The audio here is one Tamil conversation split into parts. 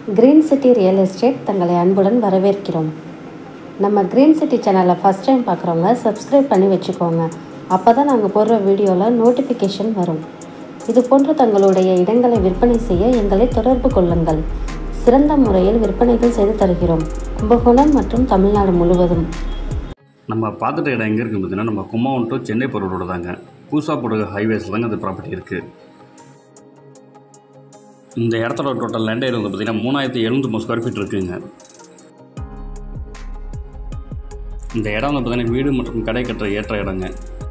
கிரீன் சிட்டி ரியல் எஸ்டேட் தங்களை அன்புடன் வரவேற்கிறோம். நம்ம கிரீன் சிட்டி சேனலை ஃபஸ்ட் டைம் பார்க்குறவங்க சப்ஸ்கிரைப் பண்ணி வச்சுக்கோங்க. அப்போ தான் நாங்கள் போடுற வீடியோவில் நோட்டிஃபிகேஷன் வரும். இது போன்று தங்களுடைய இடங்களை விற்பனை செய்ய எங்களை தொடர்பு கொள்ளுங்கள். சிறந்த முறையில் விற்பனைகள் செய்து தருகிறோம். கும்பகோணம் மற்றும் தமிழ்நாடு முழுவதும். நம்ம பார்த்துட்ட இடம் எங்கே இருக்குது பார்த்தீங்கன்னா, நம்ம கும்பகோணம் டு சென்னை போகிற ரோடு தாங்க. பூசாப்போடு ஹைவேஸில் தாங்க அந்த ப்ராப்பர்ட்டி இருக்குது. இந்த இடத்தோட டோட்டல் லேண்ட் ஏரியா வந்து பார்த்திங்கன்னா 3750 ஸ்கொயர் ஃபீட் இருக்குதுங்க. இந்த இடம் வந்து பார்த்திங்கன்னா வீடு மற்றும் கடை கட்டுற ஏற்ற இடங்க.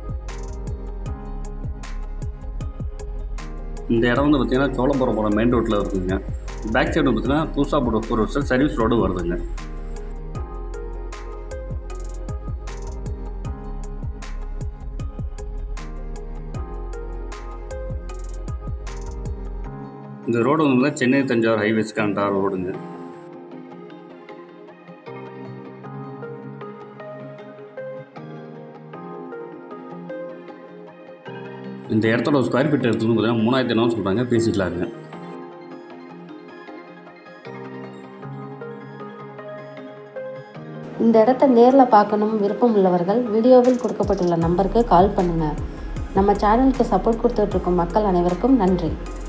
இந்த இடம் வந்து பார்த்திங்கன்னா சோழபுரம் போகிற மெயின் ரோட்டில் இருக்குதுங்க. பேக் சைடு பார்த்திங்கன்னா பூசாப்போடு 4 வருஷம் சர்வீஸ் ரோடு வருதுங்க. இந்த ரோடு வந்து சென்னை தஞ்சாவூர் ஹைவேஸ்க்கான ரோடுங்க. இந்த இடத்தோட ஸ்கொயர் ஃபீட் எடுத்துன்னு பார்த்தீங்கன்னா 3400 சொல்கிறாங்க, பேசிக்கலாங்க. இந்த இடத்த நேரில் பார்க்கணும் விருப்பம் உள்ளவர்கள் வீடியோவில் கொடுக்கப்பட்டுள்ள நம்பருக்கு கால் பண்ணுங்கள். நம்ம சேனலுக்கு சப்போர்ட் கொடுத்துட்ருக்கும் மக்கள் அனைவருக்கும் நன்றி.